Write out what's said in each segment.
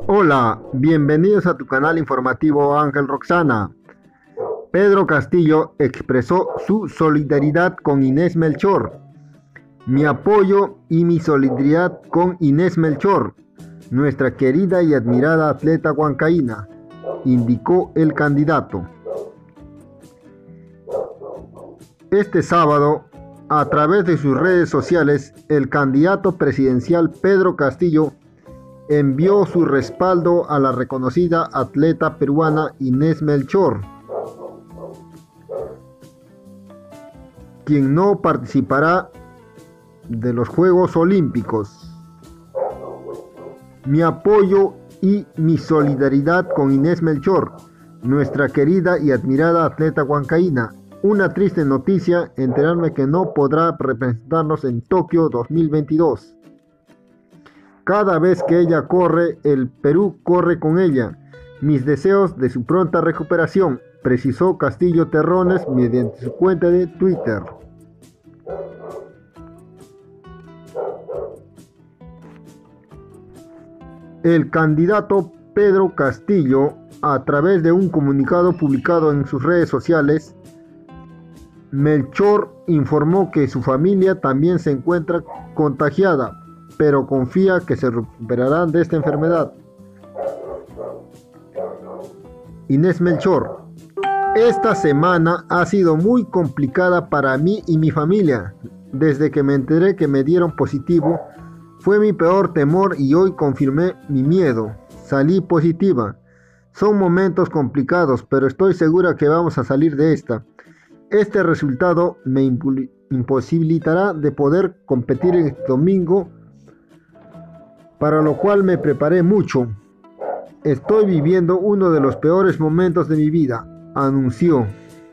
Hola, bienvenidos a tu canal informativo Ángel Roxana. Pedro Castillo expresó su solidaridad con Inés Melchor. Mi apoyo y mi solidaridad con Inés Melchor, nuestra querida y admirada atleta huancaína, indicó el candidato. Este sábado, a través de sus redes sociales, el candidato presidencial Pedro Castillo envió su respaldo a la reconocida atleta peruana Inés Melchor, quien no participará de los Juegos Olímpicos. Mi apoyo y mi solidaridad con Inés Melchor, nuestra querida y admirada atleta huancaína. Una triste noticia, enterarme que no podrá representarnos en Tokio 2022. Cada vez que ella corre, el Perú corre con ella. Mis deseos de su pronta recuperación, precisó Castillo Terrones mediante su cuenta de Twitter. El candidato Pedro Castillo, a través de un comunicado publicado en sus redes sociales, Melchor informó que su familia también se encuentra contagiada, pero confía que se recuperarán de esta enfermedad. Inés Melchor: esta semana ha sido muy complicada para mí y mi familia. Desde que me enteré que me dieron positivo, fue mi peor temor y hoy confirmé mi miedo. Salí positiva. Son momentos complicados, pero estoy segura que vamos a salir de esta. Este resultado me imposibilitará de poder competir el domingo, para lo cual me preparé mucho. Estoy viviendo uno de los peores momentos de mi vida, anunció.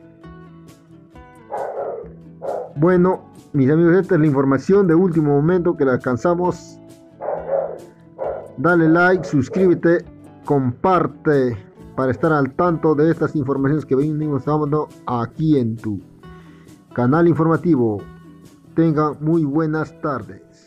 Bueno, mis amigos, esta es la información de último momento que la alcanzamos. Dale like, suscríbete, comparte para estar al tanto de estas informaciones que venimos dando aquí en tu canal informativo. Tengan muy buenas tardes.